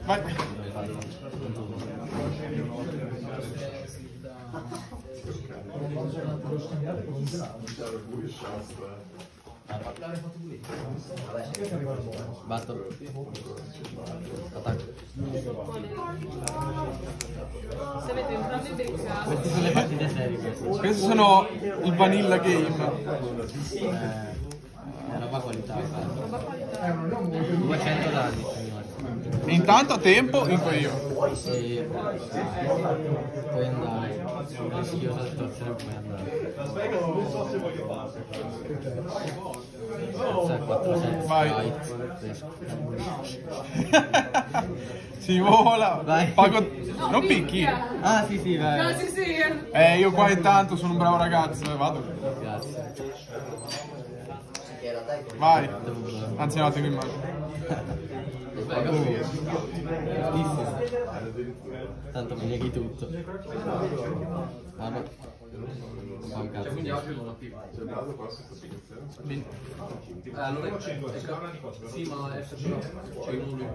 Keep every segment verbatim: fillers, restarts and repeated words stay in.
Vai. Batto. Attacco. Se avete entrambi beccato. Queste sono le partite serie. Questi sono i vanilla game. Eh, è roba qualità. duecento danni, signori. E intanto a tempo vinco io. E puoi andare. Rischiosa situazione, puoi andare. quattrocento. Vai. Riesco. Si vola. Vai. Pago... Non picchi. Ah, sì, sì, vai. Ah, sì, sì. Eh, io qua intanto sono un bravo ragazzo. eh, Vado. Grazie. Vai. Anzi no, tengo in mano. Fortissimo. Tanto mi neghi tutto. Vado. Fa un cazzo. Bene. Allora sì, ma è c'è uno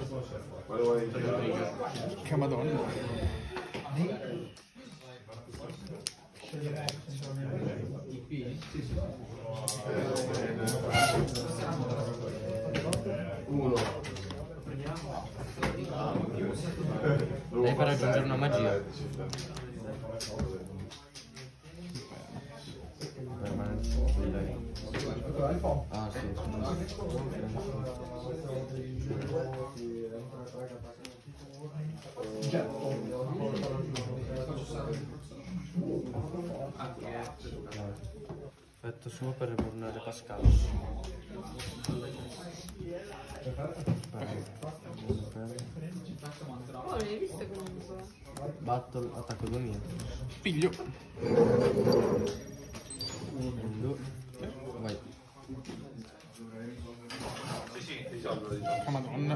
Che madonna. Lei per aggiungere una magia. Ah sì. Effetto suo per ritornare Pascal. Oh, le hai viste comunque? Battle, attacco duemila. Piglio. Uno, vai. Che madonna.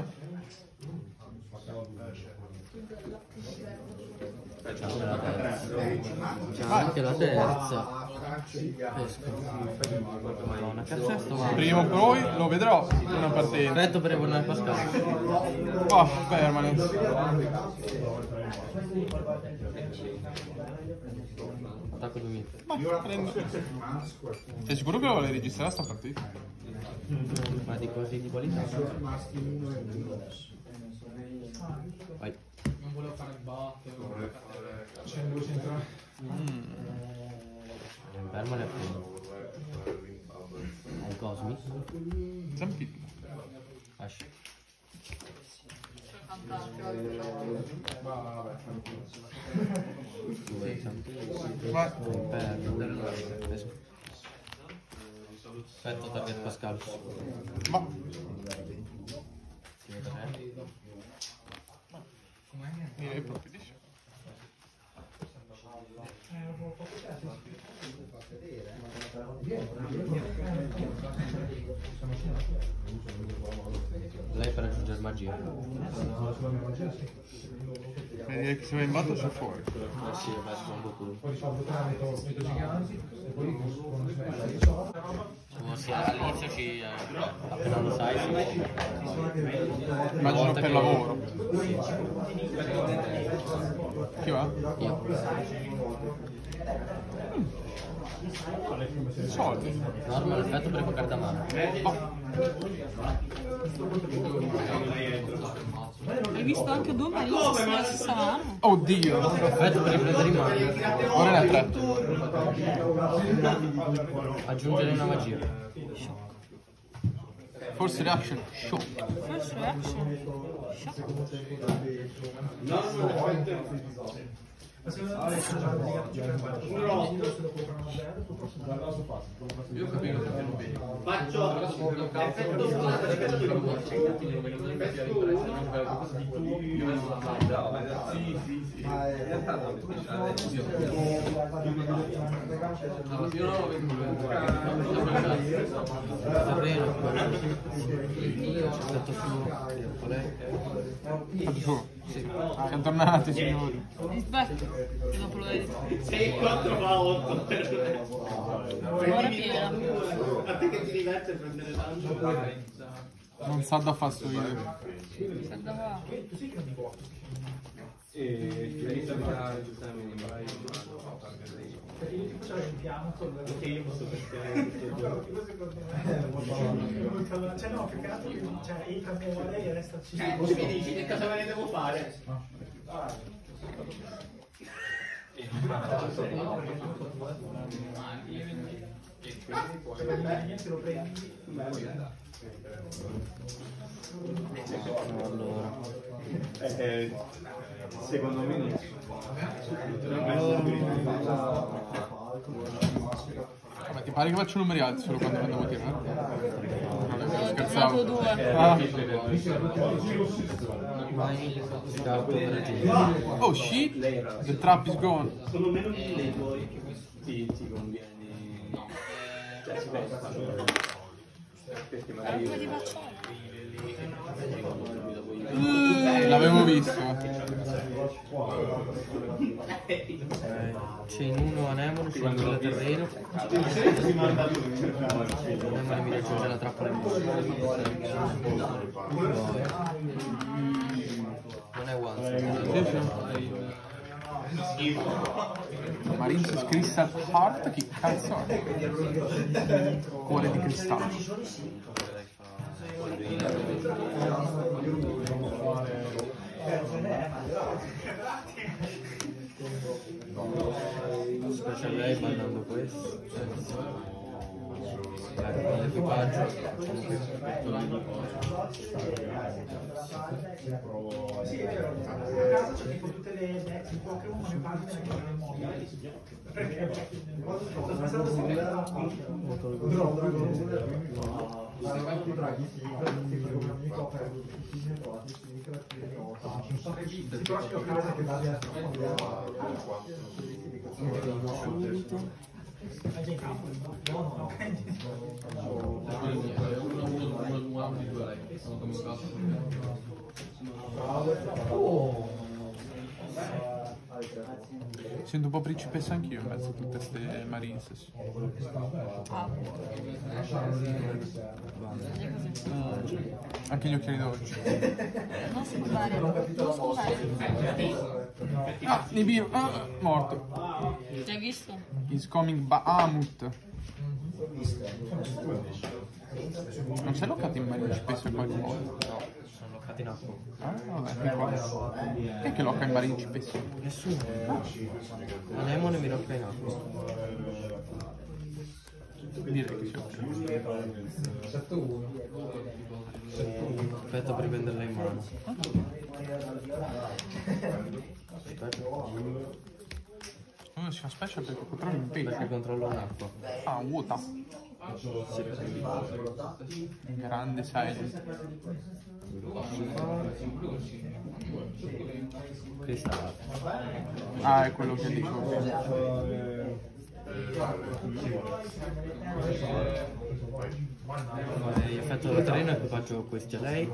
Anche la terza. Anche la terza. Pesco. Una cazzo è sto male? Prima o poi lo vedrò in una partenza. Effetto per ritornare Pascal. Oh, permanence. Attacco duemila. Ma prendo. Sei sicuro che lo vuole registrare sta partita? Ma di così di qualità. Vai. non volevo fare il battere. C'è due centrali. Fermale a primo. Hai Cosmi? Zampino. Asci. Due Zampino. Vai. Per. Pesco. Effetto target Pascal. Ma. Direi proprio di sì. Lei per aggiungere magia. Vedi che se va in batto c'è fuori. Eh sì, vabbè, sono un po' più. Poi risolvo tramite orpito giganti e poi con Diciamo, sì, all'inizio ci. Eh, appena lo sai, sì. Immagino per lavoro. Chi va? Io. Soldi. Normal effetto per evocare da mano. Hai visto anche due marine sulla stessa mano? Oddio. Effetto per riprendere in mano. Ora ne ha tre. Aggiungere una magia. Forse reaction. Show. First reaction. Shock. Io ho capito perché non vedi. Faccio effetto sì, sì, sì. Io non lo vedo Davvero? Effetto suo. Fate su. Siamo tornati, signori. Aspetta, dopo lo vedi. sei quattro fa otto. Ora piena. A te che ti diverte prendere tanto? Non sa da fare sto video. Guarda qua. E lei sta Perché io ti facevo il piano con perché io posso pescare tutto il giorno. cioè no, più che altro cioè il cambiamo lei e resta ci Eh, tu mi dici che cosa me ne devo fare? niente lo prendi. Allora, Eh, secondo me non Ma ti pare che faccio numeri alti solo quando andiamo a tirare? Non è vero, Tirato scherzavo. due. Ah. vai, scarto per aggiungere. Oh shit, the trap is gone. sono meno mille i tuoi che ti, ti conviene. Cioè si vede perché magari Come ti faccio? Uh, L'avevo visto. C'è in uno anemone, c'è in due terreno. si manda lui. Anemone mi raggiunge la trappola in mano. Non è one. Marines Crystal Heart, che cazzo è? Cuore di cristallo. Specie lei ballando questo. Ecco, l'equipaggio. Facciamo questo. Sì, è vero. A casa c'è tipo tutte le deck di Pokémon come pagine che non è mobile. Perché ho pensato si veda Sento un po' principessa anch'io in mezzo a tutte queste Marines. Ah. Anche gli occhiali d'oggi. Non scusare. Non scusare. Ah, Nibiru, ah, morto. L'hai visto? Is coming Bahamut. Non sei loccato in Marine spesso in qualche modo? Sono loccati in acqua. Ah, vabbè, che qua. Chi è che locca in Marine spesso? Nessuno. Anemone mi locca in acqua. Direi che sia ok. Aspetta per prenderla in mano. Aspetta. Come si fa special perché controllo un Perché pesce? controllo l'acqua. Ah, un water. Grande silent. Cristallo. Ah, è quello che dico. Eh, effetto del terreno equipaggio questi a lei.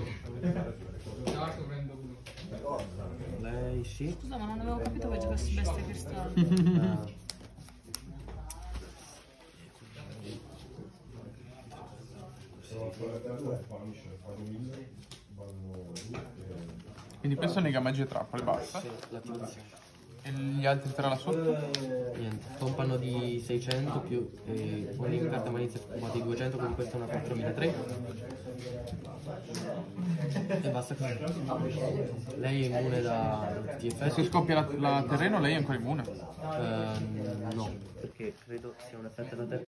Lei sì. Scusa, ma non avevo capito che giocassi bestia cristallo. Ah. Quindi questo nega magia e trappole, basta. Sì, l'attivazione. E gli altri tre là sotto? Niente, compano di seicento più eh, ogni carta malizia occupata di duecento, con questa una quattromilatré. E basta così. Lei è immune da tutti gli Se effetti. scoppia la, la terreno lei è ancora immune. Ehm, no, perché credo sia un effetto da terra.